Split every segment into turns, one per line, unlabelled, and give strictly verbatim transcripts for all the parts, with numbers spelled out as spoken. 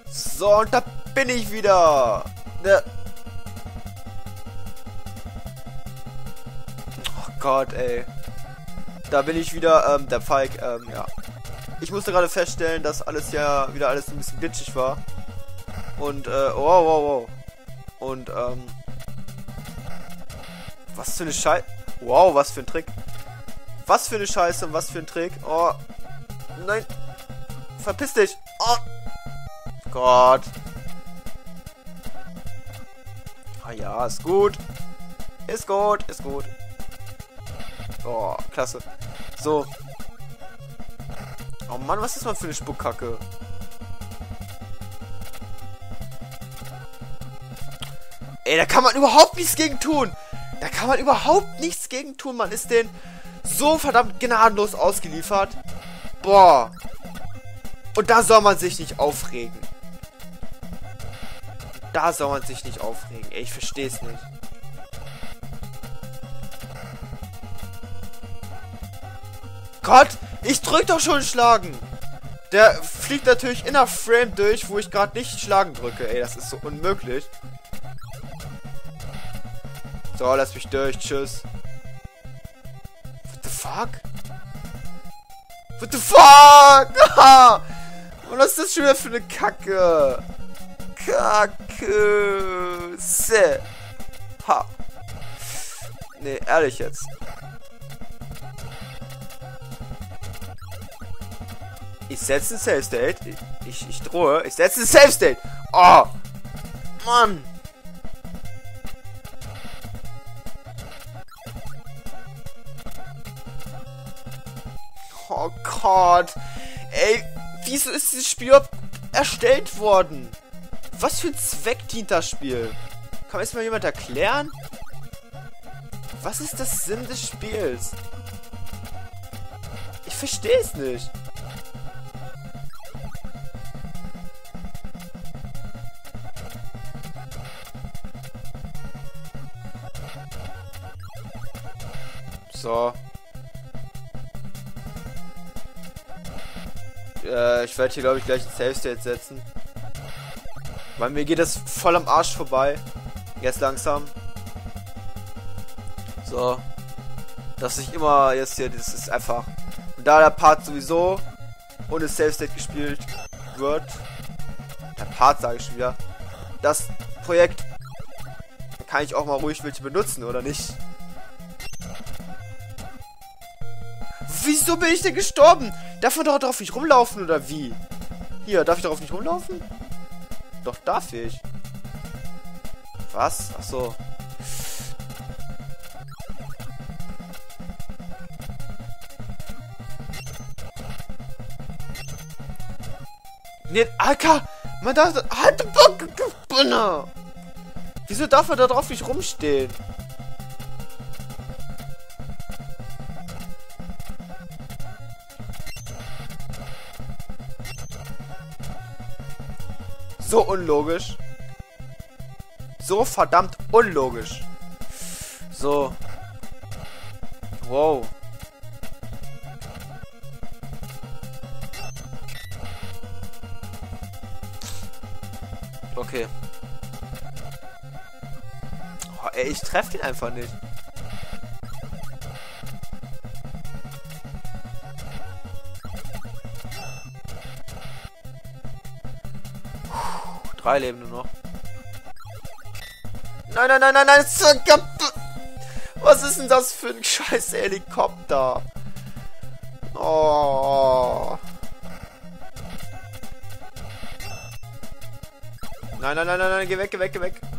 So, und da bin ich wieder. Ne. Oh Gott, ey. Da bin ich wieder, ähm, der Falk, ähm, ja. Ich musste gerade feststellen, dass alles ja wieder alles ein bisschen glitschig war. Und, äh, wow, wow, wow. Und, ähm, was für eine Scheiße. Wow, was für ein Trick. Was für eine Scheiße und was für ein Trick. Oh, nein. Verpiss dich. Oh. Gott. Ah ja, ist gut. Ist gut, ist gut. Oh, klasse. So. Oh Mann, was ist das für eine Spuckkacke? Ey, da kann man überhaupt nichts gegen tun. Da kann man überhaupt nichts gegen tun. Man ist den so verdammt gnadenlos ausgeliefert. Boah. Und da soll man sich nicht aufregen. Da soll man sich nicht aufregen. Ey, ich verstehe es nicht. Gott, ich drück doch schon schlagen. Der fliegt natürlich in der Frame durch, wo ich gerade nicht schlagen drücke. Ey, das ist so unmöglich. So, lass mich durch. Tschüss. What the fuck? What the fuck? Und was ist das schon wieder für eine Kacke? Kacke. Se. Ha. Nee, ehrlich jetzt. Ich setze ein Save State. Ich, ich, ich drohe. Ich setze ein Save State. Oh. Mann. Oh Gott. Ey, wieso ist dieses Spiel überhaupt erstellt worden? Was für ein Zweck dient das Spiel? Kann mir jetzt mal jemand erklären? Was ist das Sinn des Spiels? Ich verstehe es nicht. So. Äh, ich werde hier, glaube ich, gleich ein Save State setzen. Weil mir geht das voll am Arsch vorbei. Jetzt langsam. So. Dass ich immer jetzt hier, das ist einfach. Und da der Part sowieso ohne Save State gespielt wird. Der Part sage ich schon wieder. Das Projekt kann ich auch mal ruhig welche benutzen, oder nicht? Wieso bin ich denn gestorben? Darf man doch drauf nicht rumlaufen, oder wie? Hier, darf ich darauf nicht rumlaufen? Doch, darf ich. Was? Ach so. Nee, Alter! Man darf... Halt die Backe! Wieso darf man da drauf nicht rumstehen? So unlogisch. So verdammt unlogisch. So. Wow. Okay. Oh, ey, ich treffe ihn einfach nicht. Drei Leben nur noch. Nein, nein, nein, nein, nein. Was ist denn das für ein scheiß Helikopter? Oh. Nein, nein, nein, nein, nein. Geh weg, geh weg, geh weg.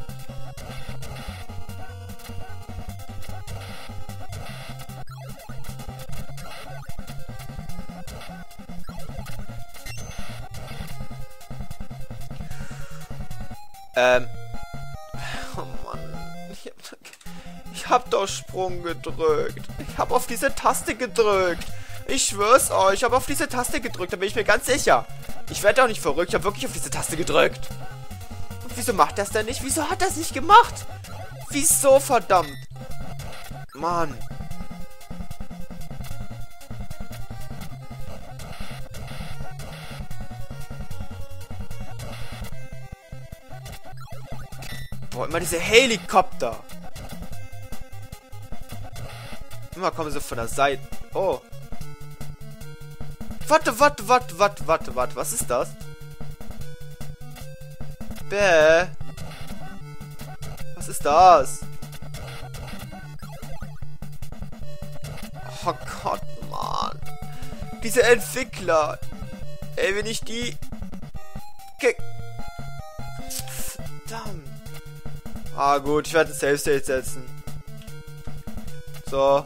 Ähm. Oh Mann. Ich hab, ich hab doch Sprung gedrückt. Ich hab auf diese Taste gedrückt. Ich schwör's euch, ich hab auf diese Taste gedrückt, da bin ich mir ganz sicher. Ich werde auch nicht verrückt, ich hab wirklich auf diese Taste gedrückt. Und wieso macht das denn nicht? Wieso hat das nicht gemacht? Wieso, verdammt? Mann. Boah, immer diese Helikopter. Immer kommen sie von der Seite. Oh. Warte, warte, warte, warte, warte, warte. Was ist das? Bäh. Was ist das? Oh Gott, Mann. Diese Entwickler. Ey, wenn ich die... Ge Verdammt. Ah gut, ich werde ein Save State setzen. So.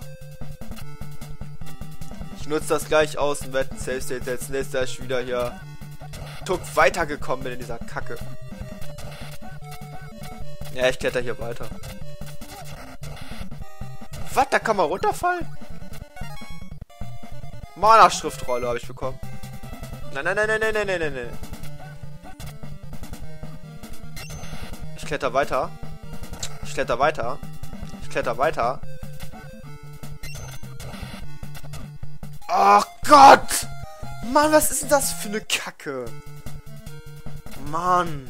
Ich nutze das gleich aus und werde ein Save State setzen. Jetzt da ich wieder hier Tuck weitergekommen bin in dieser Kacke. Ja, ich kletter hier weiter. Was? Da kann man runterfallen? Mana-Schriftrolle habe ich bekommen. Nein, nein, nein, nein, nein, nein, nein, nein, nein. Ich kletter weiter. Ich kletter weiter. Ich kletter weiter. Oh Gott! Mann, was ist denn das für eine Kacke? Mann.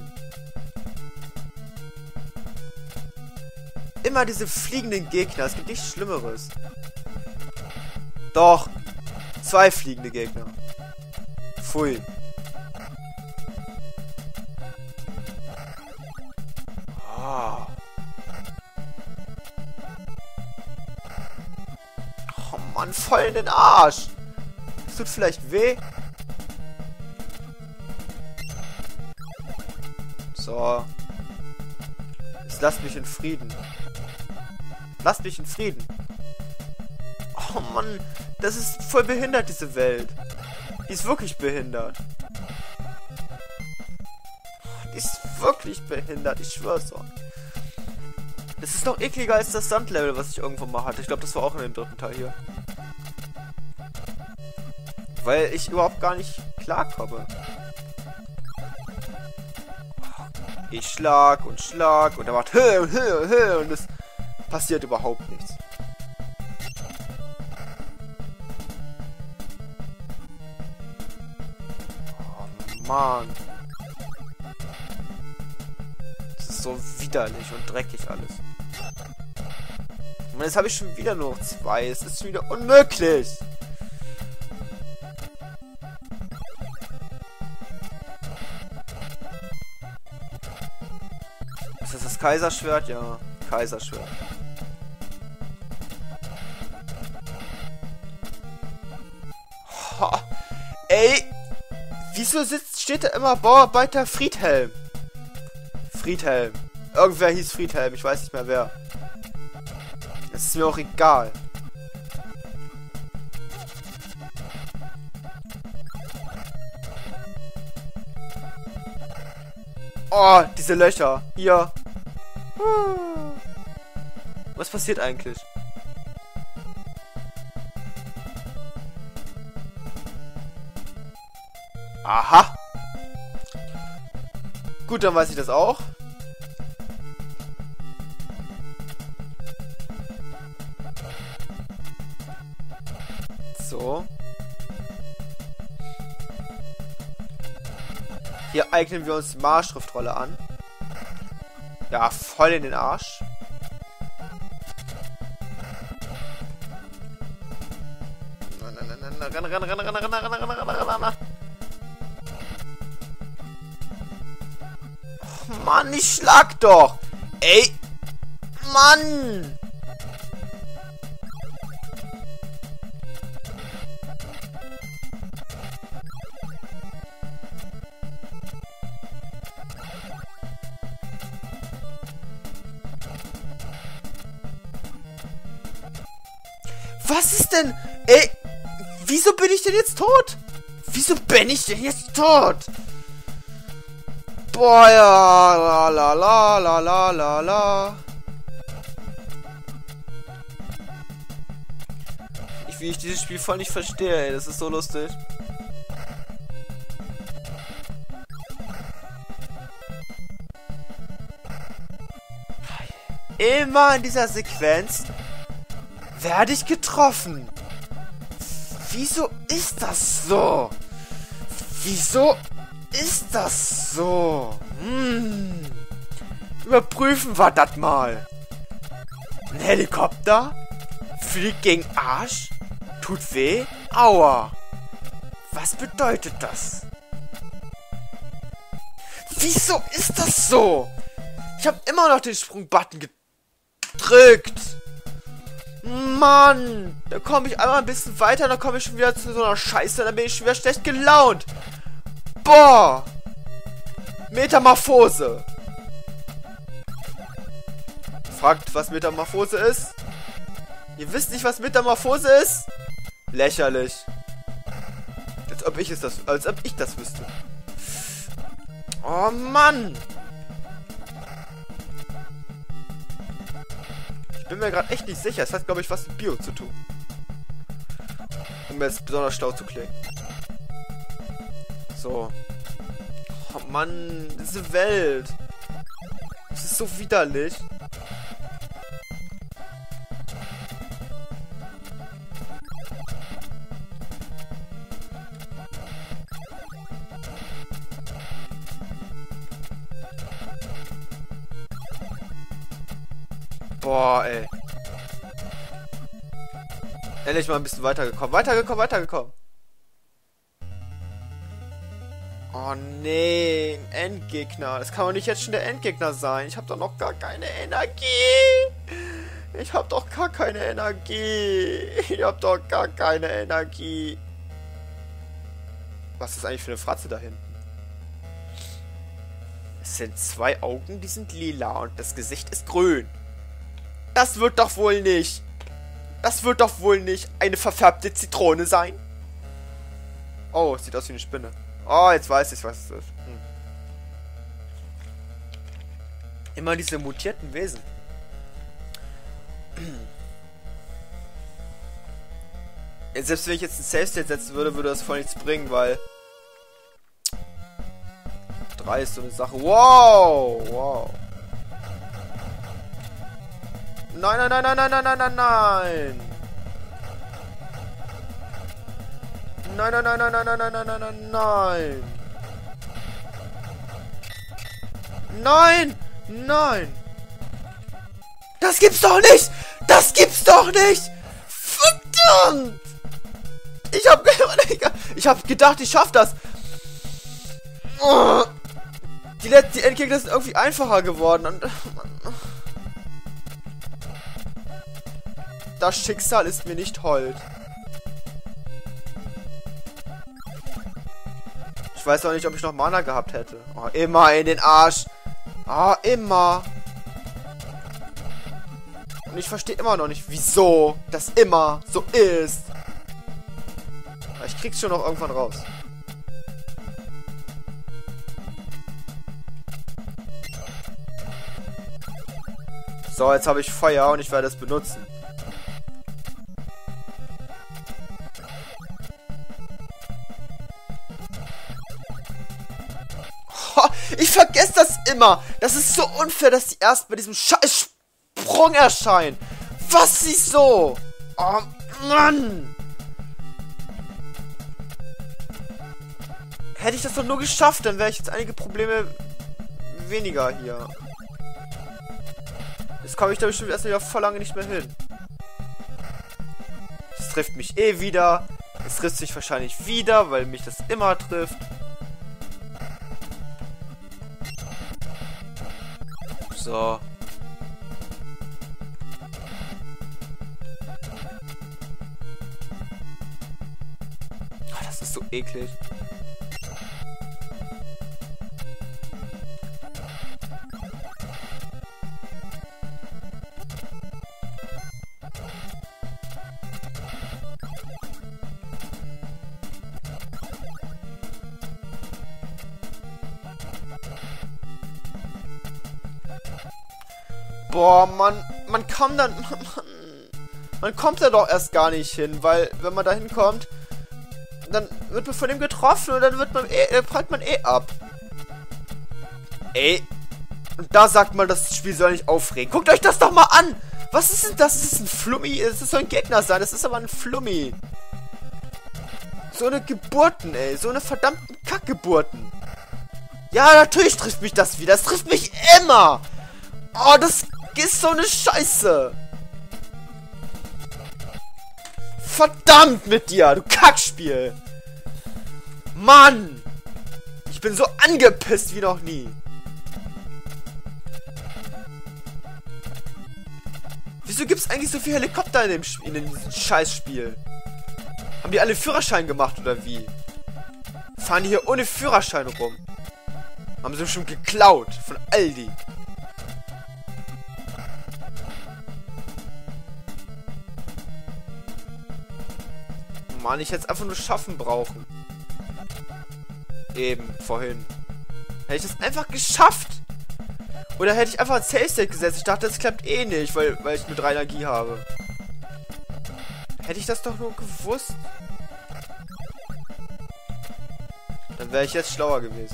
Immer diese fliegenden Gegner. Es gibt nichts Schlimmeres. Doch. Zwei fliegende Gegner. Pfui. Oh. Oh Mann, voll in den Arsch. Das tut vielleicht weh. So. Jetzt lasst mich in Frieden. Lasst mich in Frieden. Oh Mann, das ist voll behindert, diese Welt. Die ist wirklich behindert. Die ist wirklich behindert, ich schwör's euch. Das ist noch ekliger als das Sandlevel, was ich irgendwann mal hatte. Ich glaube, das war auch in dem dritten Teil hier. Weil ich überhaupt gar nicht klarkomme. Ich schlag und schlag und er macht hö und hö und hö und es passiert überhaupt nichts. Oh Mann. Das ist so widerlich und dreckig alles. Und jetzt habe ich schon wieder nur noch zwei. Es ist schon wieder unmöglich. Ist das das Kaiserschwert? Ja, Kaiserschwert. Oh, ey! Wieso sitzt, steht da immer Bauarbeiter Friedhelm? Friedhelm. Irgendwer hieß Friedhelm, ich weiß nicht mehr wer. Es ist mir auch egal. Oh, diese Löcher. Hier. Was passiert eigentlich? Aha. Gut, dann weiß ich das auch. So. Hier eignen wir uns die Marschriftrolle an. Ja, voll in den Arsch. Renn, renn, renn, renn, renn, renn, renn, renn, renn, renn. Oh Mann, ich schlag doch. Ey. Mann. Was ist denn? Ey, wieso bin ich denn jetzt tot? Wieso bin ich denn jetzt tot? Boah, ja, la la la la la la la. Ich, wie ich dieses Spiel voll nicht verstehe, ey, das ist so lustig. Immer in dieser Sequenz werde ich getroffen. Wieso ist das so? Wieso ist das so? Hm. Überprüfen wir das mal. Ein Helikopter? Fliegt gegen Arsch? Tut weh? Aua. Was bedeutet das? Wieso ist das so? Ich habe immer noch den Sprung-Button gedrückt. Mann. Da komme ich einmal ein bisschen weiter, dann komme ich schon wieder zu so einer Scheiße, dann bin ich schon wieder schlecht gelaunt. Boah. Metamorphose. Fragt, was Metamorphose ist? Ihr wisst nicht, was Metamorphose ist? Lächerlich. Als ob ich es das, als ob ich das wüsste. Oh Mann! Ich bin mir gerade echt nicht sicher. Es hat, glaube ich, was mit Bio zu tun. Um jetzt besonders schlau zu klingen. So. Oh Mann, diese Welt. Das ist so widerlich. Boah, ey. Endlich mal ein bisschen weitergekommen. Weitergekommen, weitergekommen. Oh nee, ein Endgegner. Das kann doch nicht jetzt schon der Endgegner sein. Ich habe doch noch gar keine Energie. Ich habe doch gar keine Energie. Ich habe doch gar keine Energie. Was ist eigentlich für eine Fratze da hinten? Es sind zwei Augen, die sind lila und das Gesicht ist grün. Das wird doch wohl nicht. Das wird doch wohl nicht eine verfärbte Zitrone sein. Oh, sieht aus wie eine Spinne. Oh, jetzt weiß ich, was es ist. Hm. Immer diese mutierten Wesen. Selbst wenn ich jetzt ein Safe State setzen würde, würde das voll nichts bringen, weil drei ist so eine Sache. Wow, wow. Nein, nein, nein, nein, nein, nein, nein, nein, nein. Nein, nein, nein, nein, nein, nein, nein, nein, nein, nein, nein. Nein, nein. Das gibt's doch nicht. Das gibt's doch nicht. Verdammt. Ich hab, ich hab gedacht, ich schaff das. Die letzten die Endgegner sind irgendwie einfacher geworden. Und das Schicksal ist mir nicht hold. Ich weiß auch nicht, ob ich noch Mana gehabt hätte. Oh, immer in den Arsch. Ah, oh, immer. Und ich verstehe immer noch nicht, wieso das immer so ist. Aber ich krieg's schon noch irgendwann raus. So, jetzt habe ich Feuer und ich werde es benutzen. Ich vergesse das immer. Das ist so unfair, dass die erst bei diesem scheiß Sprung erscheinen. Was ist so? Oh, Mann. Hätte ich das doch nur geschafft, dann wäre ich jetzt einige Probleme weniger hier. Jetzt komme ich da bestimmt erst wieder voll lange nicht mehr hin. Es trifft mich eh wieder. Es trifft sich wahrscheinlich wieder, weil mich das immer trifft. So. Oh, das ist so eklig. Boah, man, man kann dann, man, man kommt da doch erst gar nicht hin, weil wenn man da hinkommt, dann wird man von dem getroffen und dann wird man eh, dann prallt man eh ab. Ey, und da sagt man, das Spiel soll nicht aufregen. Guckt euch das doch mal an! Was ist denn das? Das ist ein Flummi, es soll ein Gegner sein, das ist aber ein Flummi. So eine Geburten, ey, so eine verdammten Kackgeburten. Ja, natürlich trifft mich das wieder, das trifft mich immer! Oh, das ist so eine Scheiße. Verdammt mit dir, du Kackspiel. Mann. Ich bin so angepisst wie noch nie. Wieso gibt es eigentlich so viele Helikopter in dem, Sp in dem Scheißspiel? Haben die alle Führerschein gemacht oder wie? Fahren die hier ohne Führerschein rum? Haben sie bestimmt geklaut von Aldi. Mann, ich hätte es einfach nur schaffen brauchen. Eben, vorhin. Hätte ich das einfach geschafft. Oder hätte ich einfach ein Safe State gesetzt. Ich dachte, das klappt eh nicht, weil, weil ich nur drei Energie habe. Hätte ich das doch nur gewusst. Dann wäre ich jetzt schlauer gewesen.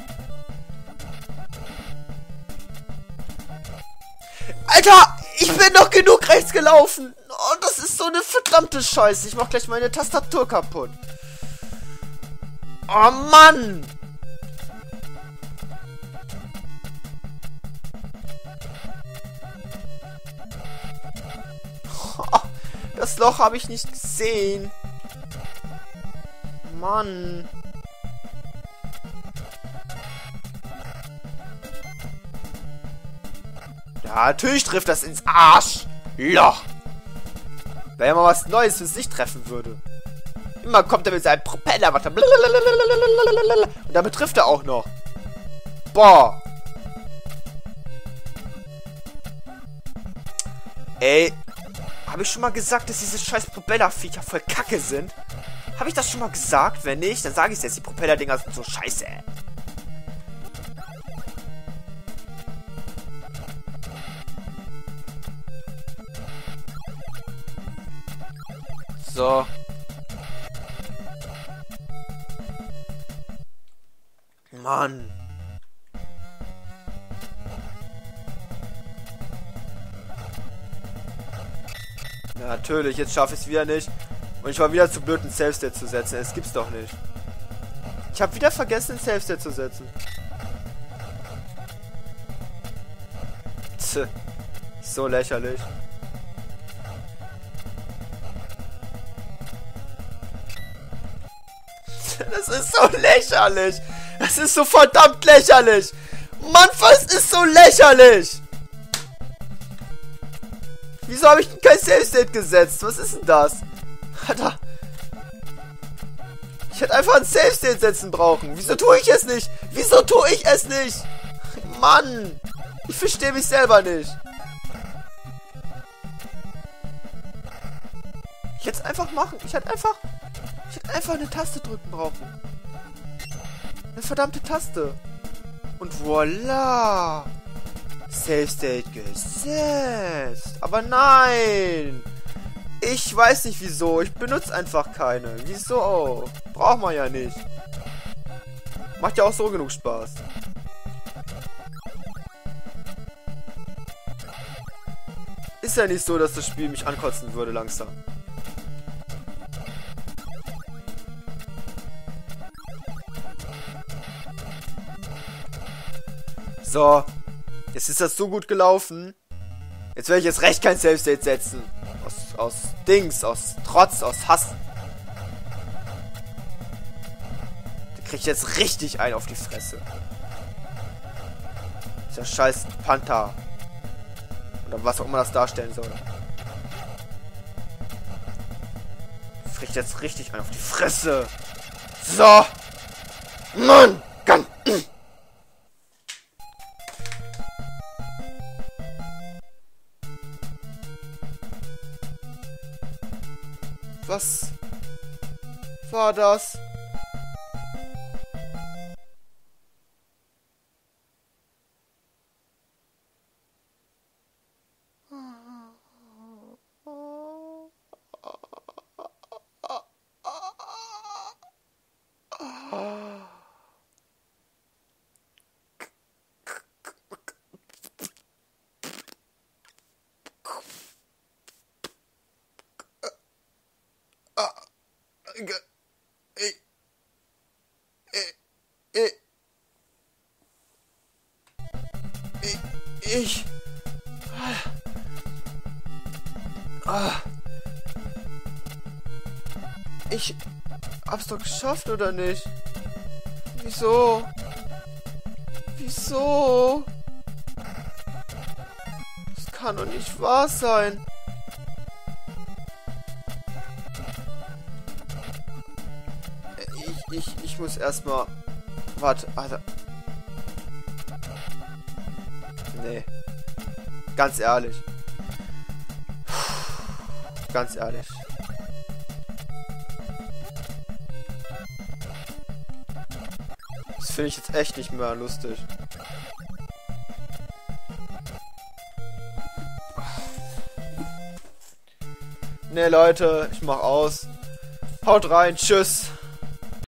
Alter, ich bin doch genug rechts gelaufen. Oh, das ist so eine verdammte Scheiße. Ich mach gleich meine Tastatur kaputt. Oh Mann. Das Loch habe ich nicht gesehen. Mann. Ja, natürlich trifft das ins Arschloch. Wäre ja mal was Neues, was ich treffen würde. Immer kommt er mit seinem Propeller. Und damit trifft er auch noch. Boah. Ey. Habe ich schon mal gesagt, dass diese scheiß Propellerviecher voll kacke sind? Habe ich das schon mal gesagt? Wenn nicht, dann sage ich es jetzt. Die Propellerdinger sind so scheiße. So. Mann. Ja, natürlich, jetzt schaffe ich es wieder nicht. Und ich war wieder zu blöd, einen Safe State zu setzen. Es gibt's doch nicht. Ich habe wieder vergessen, einen Safe State zu setzen. Tch. So lächerlich. Das ist so lächerlich. Das ist so verdammt lächerlich. Mann, was ist so lächerlich? Wieso habe ich denn kein Safe State gesetzt? Was ist denn das? Alter. Ich hätte einfach ein Safe State setzen brauchen. Wieso tue ich es nicht? Wieso tue ich es nicht? Mann. Ich verstehe mich selber nicht. Ich hätte es einfach machen. Ich hätte einfach... Ich hätte einfach eine Taste drücken brauchen. Eine verdammte Taste. Und voila. Safe State gesetzt. Aber nein. Ich weiß nicht wieso. Ich benutze einfach keine. Wieso? Braucht man ja nicht. Macht ja auch so genug Spaß. Ist ja nicht so, dass das Spiel mich ankotzen würde langsam. So. Jetzt ist das so gut gelaufen. Jetzt werde ich jetzt recht kein Safe State setzen. Aus, aus Dings, aus Trotz, aus Hass. Da krieg ich jetzt richtig einen auf die Fresse. Dieser scheiß Panther. Oder was auch immer das darstellen soll. Da krieg ich jetzt richtig einen auf die Fresse. So. Mann. Kann. Was war das? Ich Ah. Ich hab's doch geschafft, oder nicht? Wieso? Wieso? Das kann doch nicht wahr sein. Ich, ich, ich muss erstmal... Warte, Alter. Nee. Ganz ehrlich. Ganz ehrlich. Das finde ich jetzt echt nicht mehr lustig. Nee, Leute, ich mach aus. Haut rein, tschüss.